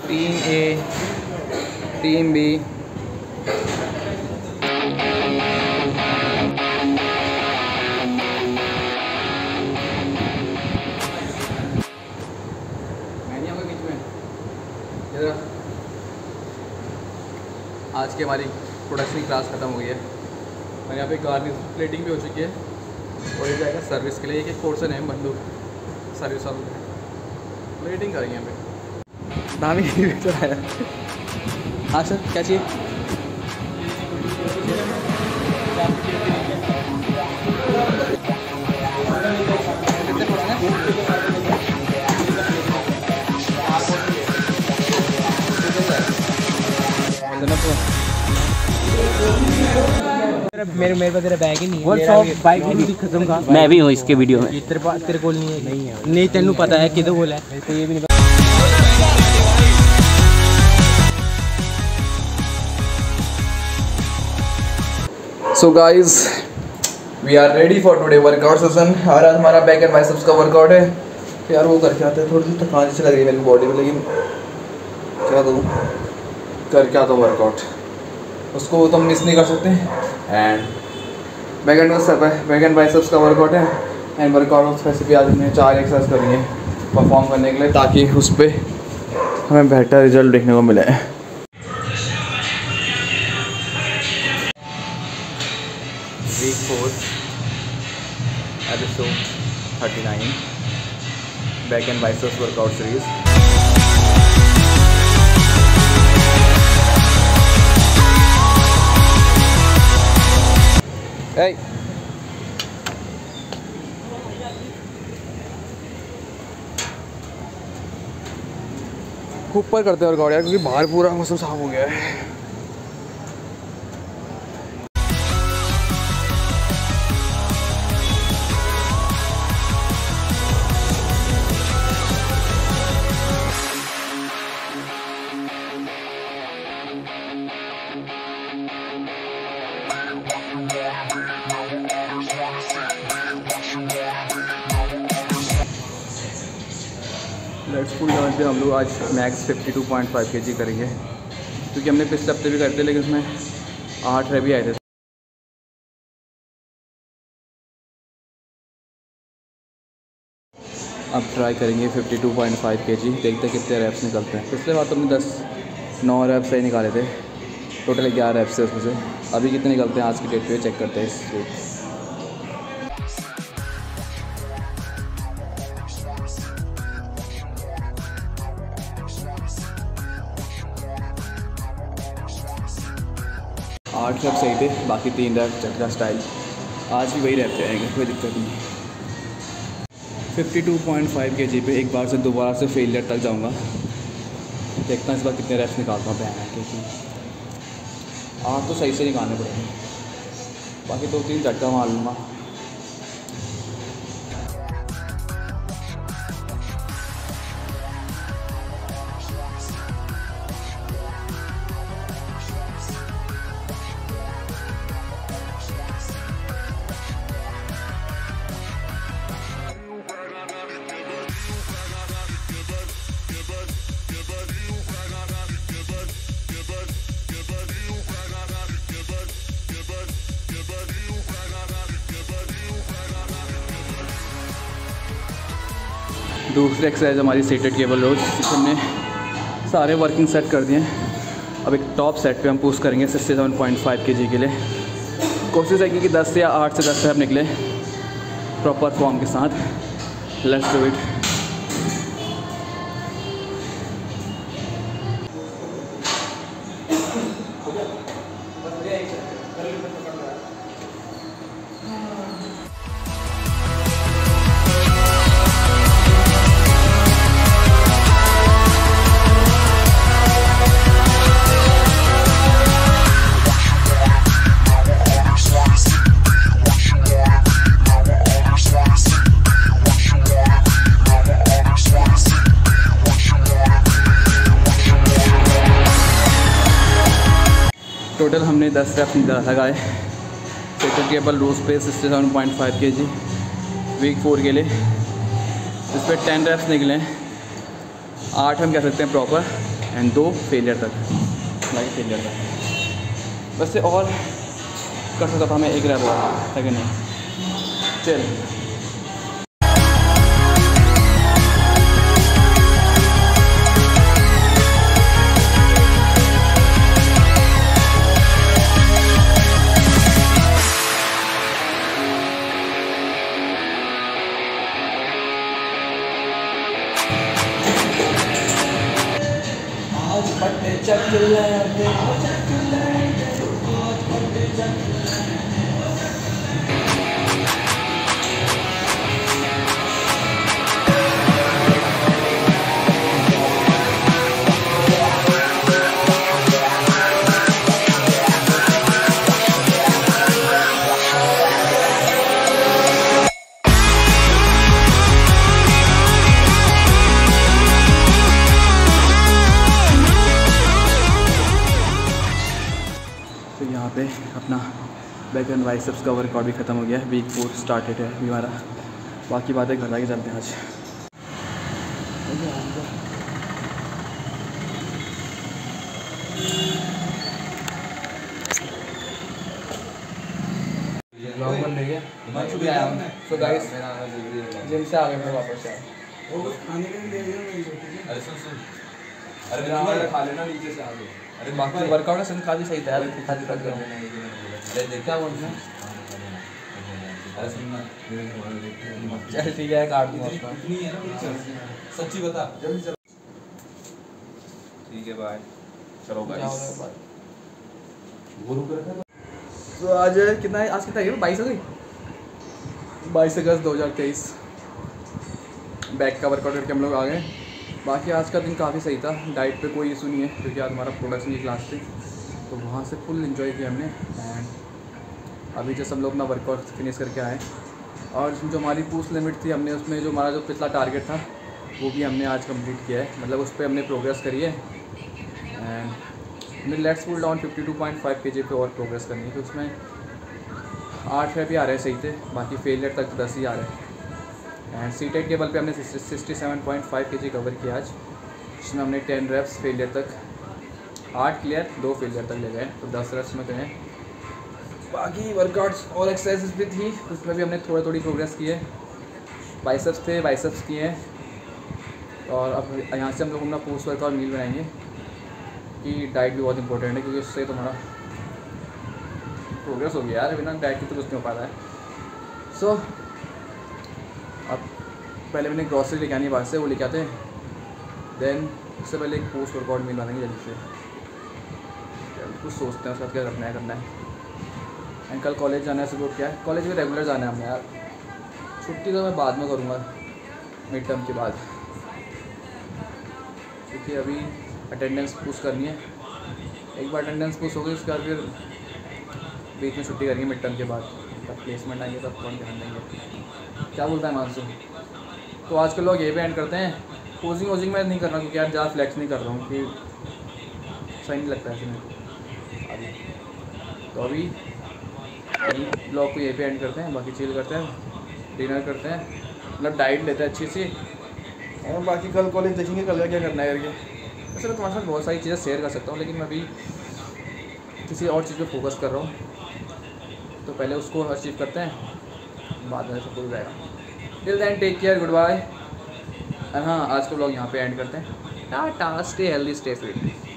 Team ए, team B. आज की हमारी प्रोडक्शन क्लास ख़त्म हुई है और यहाँ पे गार्निश प्लेटिंग भी हो चुकी है और ये जाएगा सर्विस के लिए। एक पोर्सन है बंदूक सर्विस वालों प्लेटिंग करेंगे यहाँ पे। नाम ही चलाया। हाँ सर क्या चाहिए? मेरे पास तेरा बैग ही नहीं है। बाइक भी खत्म का। मैं भी हूँ इसके वीडियो में। तेरे कोल नहीं है? नहीं तेनू पता है किधर बोला है तो ये भी नहीं। So guys we are ready for today workout session. आज हमारा बैक एंड बाइसेप्स का वर्कआउट है यार। वो करके आते हैं, थोड़ी सी थकान सी लग रही है मेरी बॉडी में, लेकिन क्या दूँ करके आता हूँ वर्कआउट, उसको तो हम मिस नहीं कर सकते। एंड बैक एंड बाइसेप्स का वर्कआउट है। एंड वर्कआउट वैसे भी आज हमने 4 एक्सरसाइज करनी है परफॉर्म करने के लिए, ताकि उस पर हमें बेहतर रिजल्ट देखने को मिले। Week 4 episode 39 back and biceps workout series. ऊपर करते हैं वर्कआउट यार, क्योंकि बाहर पूरा मौसम साफ हो गया है। लेट्स पुल डाउन पे हम लोग आज मैक्स 52.5 kg करेंगे, क्योंकि हमने पिछले हफ्ते भी करते लेकिन उसमें 8 रह भी आए थे। अब ट्राई करेंगे 52.5 kg, देखते कितने रैप्स निकलते हैं। पिछले बार तो हमने 9 रैप्स सही निकाले थे, टोटल 11 रैप्स है उसमें से। अभी कितने निकलते हैं आज की डेट पे चेक करते हैं इस वीक। आठ रैप सही थे, बाकी 3 रैप चक्रा स्टाइल। आज भी वही रैप आएंगे, कोई दिक्कत नहीं। 52.5 kg पे एक बार से दोबारा से फेलियर तक जाऊंगा। देखता हूँ इस बार कितने रैप्स निकालता हूँ पहना, क्योंकि 8 तो सही से निकालने पड़ेंगे, बाकी 2-3 झटका मार लूँगा। दूसरी एक्सरसाइज हमारी सीटेड केबल रोज, हमने सारे वर्किंग सेट कर दिए हैं। अब एक टॉप सेट पे हम पुश करेंगे 67.5 kg के लिए। कोशिश है कि 10 या 8 से 10 रैप निकले प्रॉपर फॉर्म के साथ। Let's do it. टोटल हमने 10 रैप लगाए सेटेड केबल रोज पे 67.5 kg वीक 4 के लिए। इस पर 10 रैप्स निकले, 8 हम कह सकते हैं प्रॉपर एंड 2 फेलियर तक, लाइक फेलियर तक। वैसे और कर सकता था मैं, एक रैप वाला है कि नहीं। चल पे अपना बैक एंड बाइसेप्स का वर्कआउट भी ख़त्म हो गया है। वीक 4 स्टार्टेड है अभी हमारा। बाकी बातें घर जाके चलते हैं आज। सो गाइस जिम से आ गए मैं वापस से। अरे खा लेना नीचे से आ गए। अरे बाकी वर्कआउट है काफ़ी सही था यार। क्या बोलना चल ठीक है काट दूँगा उसका। सच्ची बता जल्दी चलो। ठीक है बाय। चलो गाइस तो आज कितना है, आज कितना है 22 गई 22 अगस्त 2023। बैक का वर्कआउट करके हम लोग आ गए। बाकी आज का दिन काफ़ी सही था। डाइट पे कोई इशू नहीं है क्योंकि आज हमारा प्रोडक्शन की क्लास थी तो वहाँ से फुल एंजॉय किया हमने। एंड अभी जैसे हम लोग अपना वर्कआउट फिनिश करके आए और इसमें जो हमारी पुश लिमिट थी हमने उसमें जो हमारा जो पिछला टारगेट था वो भी हमने आज कंप्लीट किया है। मतलब उस पर हमने प्रोग्रेस करी है। एंड हमने लेट्स पुल डाउन 52.5 kg पे और प्रोग्रेस करनी है। तो उसमें 8 रैप ही आ रहे सही थे, बाकी फेलियर तक 10 ही आ रहे हैं। एंड सीटेड केबल पे हमने 67.5 kg कवर किया आज, जिसमें हमने 10 रैप्स फेलियर तक, 8 क्लियर 2 फेलियर तक ले गए तो 10 रैप्स में गए। बाकी वर्कआउट्स और एक्सरसाइजेस भी थी उसमें भी हमने थोड़ी प्रोग्रेस की है। बाइसेप्स थे, बाइसेप्स किए हैं। और अब यहाँ से हम लोग अपना पोस्ट वर्कआउट मील बनाएंगे कि डाइट भी बहुत इंपॉर्टेंट है क्योंकि उससे तुम्हारा प्रोग्रेस हो गया यार। बिना डाइट के तो कुछ नहीं हो पा रहा है। सो अब पहले मैंने ग्रॉसरी लेके आनी है बाहर से, वो लेके आते हैं। देन उससे पहले एक पोस्ट वर्कआउट मील बनाएंगे जल्दी से। कुछ सोचते हैं उसका क्या करना है। एंड कल कॉलेज जाना है सुबह। क्या है कॉलेज में रेगुलर जाना है हमने यार। छुट्टी तो मैं बाद में करूँगा मिड टर्म के बाद, क्योंकि अभी अटेंडेंस पुश करनी है। एक बार अटेंडेंस पुश हो गई उसके बाद फिर बीच में छुट्टी करेंगे मिड टर्म के बाद। तब प्लेसमेंट आएंगे तब कौन ध्यान देंगे। क्या बोलता है मानसू? तो आज के लोग ये भी एंड करते हैं। पोजिंग वोजिंग मैं नहीं कर रहा क्योंकि यार ज़्यादा फ्लैक्स नहीं कर रहा हूँ कि सही नहीं लगता है ऐसे में अभी। तो अभी ब्लॉग को ये पे एंड करते हैं। बाकी चिल करते हैं, डिनर करते हैं, मतलब डाइट लेते हैं अच्छी सी। और बाकी कल कॉलेज देखेंगे कल का क्या करना है करके। वैसे मैं तुम्हारे साथ बहुत सारी चीज़ें शेयर कर सकता हूँ लेकिन मैं अभी किसी और चीज़ पे फोकस कर रहा हूँ। तो पहले उसको अचीव करते हैं, बाद में सब कुछ हो जाएगा। Till then take care, good bye. हाँ आज का ब्लॉग यहाँ पे एंड करते हैं। Tata, stay healthy, stay fit.